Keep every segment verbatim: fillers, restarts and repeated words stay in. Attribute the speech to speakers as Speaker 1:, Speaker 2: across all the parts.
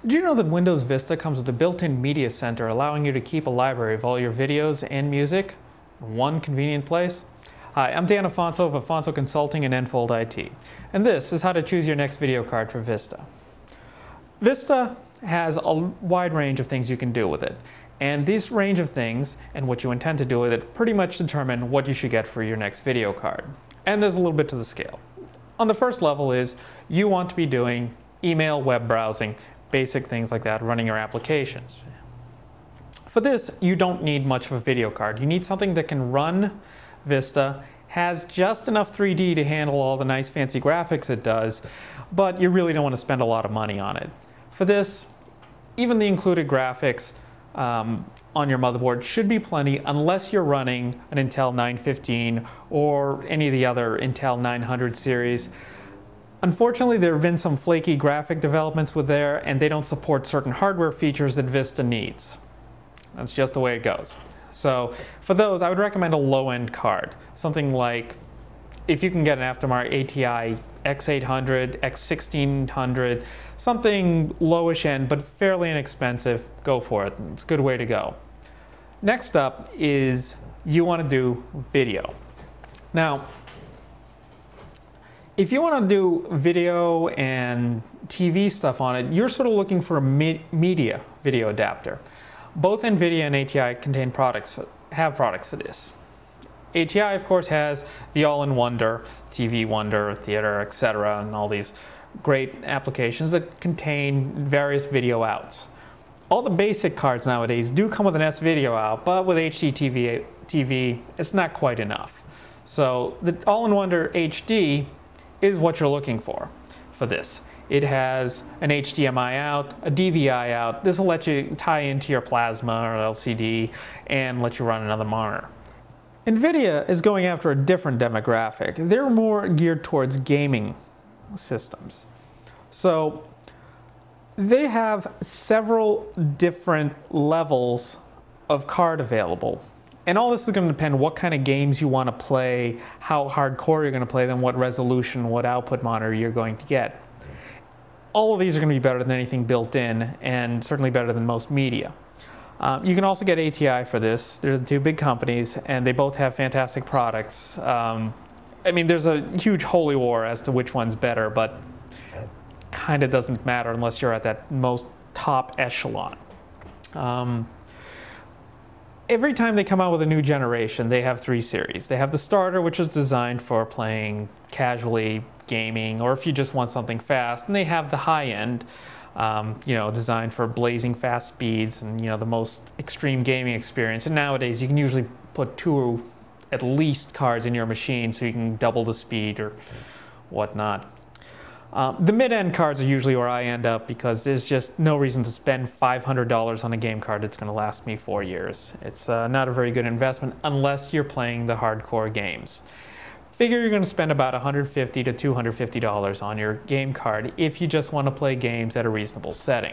Speaker 1: Did you know that Windows Vista comes with a built-in media center allowing you to keep a library of all your videos and music in one convenient place? Hi, I'm Dan Afonso of Afonso Consulting and Enfold I T, and this is how to choose your next video card for Vista. Vista has a wide range of things you can do with it, and this range of things and what you intend to do with it pretty much determine what you should get for your next video card. And there's a little bit to the scale. On the first level is you want to be doing email, web browsing, basic things like that, running your applications. For this, you don't need much of a video card. You need something that can run Vista, has just enough three D to handle all the nice fancy graphics it does, but you really don't want to spend a lot of money on it. For this, even the included graphics um, on your motherboard should be plenty unless you're running an Intel nine fifteen or any of the other Intel nine hundred series. Unfortunately, there have been some flaky graphic developments with there, and they don't support certain hardware features that Vista needs. That's just the way it goes. So for those, I would recommend a low-end card. Something like, if you can get an aftermarket A T I X eight hundred, X sixteen hundred, something lowish end but fairly inexpensive, go for it. It's a good way to go. Next up is you want to do video. Now, if you want to do video and T V stuff on it, you're sort of looking for a me media video adapter. Both NVIDIA and A T I contain products for, have products for this. A T I, of course, has the all-in-wonder, T V Wonder, Theater, et cetera, and all these great applications that contain various video outs. All the basic cards nowadays do come with an S-video out, but with H D T V, T V, it's not quite enough. So the all-in-wonder H D is what you're looking for for this. It has an H D M I out, a D V I out. This will let you tie into your plasma or L C D and let you run another monitor. NVIDIA is going after a different demographic. They're more geared towards gaming systems. So they have several different levels of card available. And all this is going to depend what kind of games you want to play, how hardcore you're going to play them, what resolution, what output monitor you're going to get. All of these are going to be better than anything built in, and certainly better than most media. Um, you can also get A T I for this. They're the two big companies, and they both have fantastic products. Um, I mean, there's a huge holy war as to which one's better, but kind of doesn't matter unless you're at that most top echelon. Um, Every time they come out with a new generation, they have three series. They have the starter, which is designed for playing casually, gaming, or if you just want something fast. And they have the high end, um, you know, designed for blazing fast speeds and, you know, the most extreme gaming experience. And nowadays, you can usually put two at least cards in your machine so you can double the speed or whatnot. Um, the mid-end cards are usually where I end up because there's just no reason to spend five hundred dollars on a game card that's going to last me four years. It's uh, not a very good investment unless you're playing the hardcore games. Figure you're going to spend about one hundred fifty to two hundred fifty dollars on your game card if you just want to play games at a reasonable setting.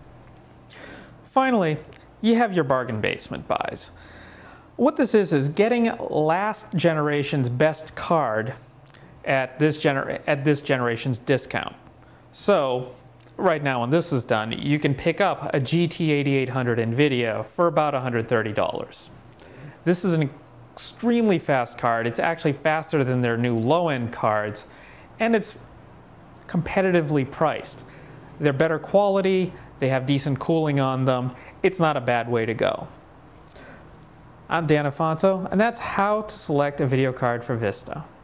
Speaker 1: Finally, you have your bargain basement buys. What this is is getting last generation's best card at this, gener at this generation's discount. So right now when this is done, you can pick up a G T eighty-eight hundred NVIDIA for about one hundred thirty dollars. This is an extremely fast card. It's actually faster than their new low-end cards, and it's competitively priced. They're better quality, they have decent cooling on them. It's not a bad way to go. I'm Dan Afonso, and that's how to select a video card for Vista.